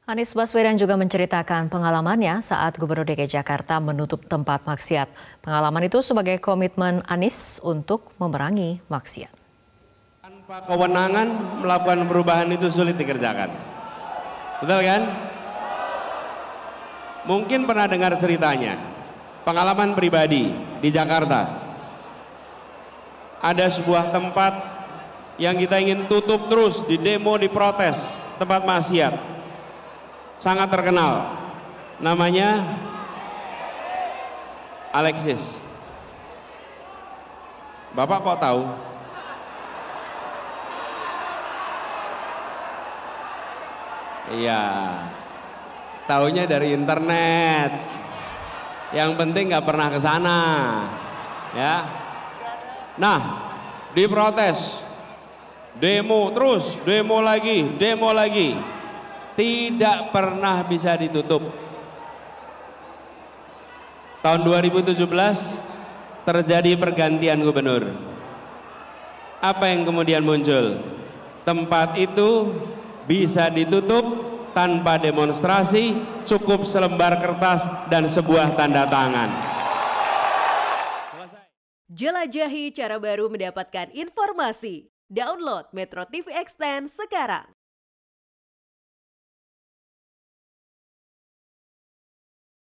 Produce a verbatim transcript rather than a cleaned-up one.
Anies Baswedan juga menceritakan pengalamannya saat Gubernur D K I Jakarta menutup tempat maksiat. Pengalaman itu sebagai komitmen Anies untuk memerangi maksiat. Tanpa kewenangan melakukan perubahan itu sulit dikerjakan. Betul kan? Mungkin pernah dengar ceritanya. Pengalaman pribadi di Jakarta. Ada sebuah tempat yang kita ingin tutup terus, di demo, diprotes, tempat maksiat. Sangat terkenal, namanya Alexis. Bapak kok tahu? Iya, taunya dari internet. Yang penting nggak pernah ke sana, ya. Nah, diprotes, demo terus, demo lagi, demo lagi. Tidak pernah bisa ditutup. Tahun dua ribu tujuh belas terjadi pergantian gubernur. Apa yang kemudian muncul? Tempat itu bisa ditutup tanpa demonstrasi, cukup selembar kertas dan sebuah tanda tangan. Jelajahi cara baru mendapatkan informasi. Download Metro T V Extend sekarang.